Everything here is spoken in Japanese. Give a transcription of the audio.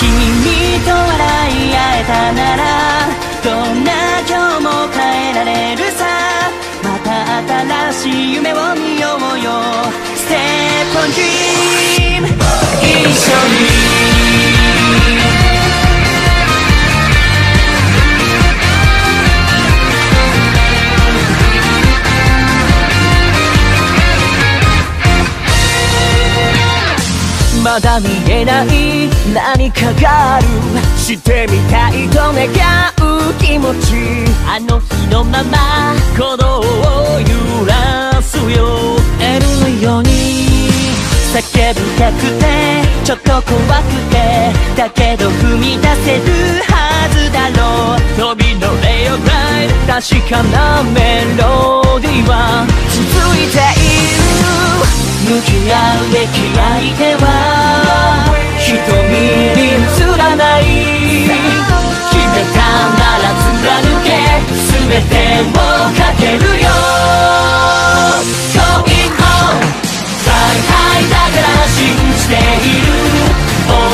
君と笑い合えたならどんな今日も変えられるさ。また新しい夢を見ようよ。 Step on Dream 一緒にまだ見えない何かがある。してみたいと願う気持ち。あの日のまま鼓動を揺らすよ。L のように叫びたくてちょっと怖くて、だけど踏み出せるはずだろう。飛び乗れよグライド、確かなメロディーは続いている。向き合うべき相手は瞳に映らない。決めたなら貫け、全てをかけるよ。 Going home Fly high だから信じている。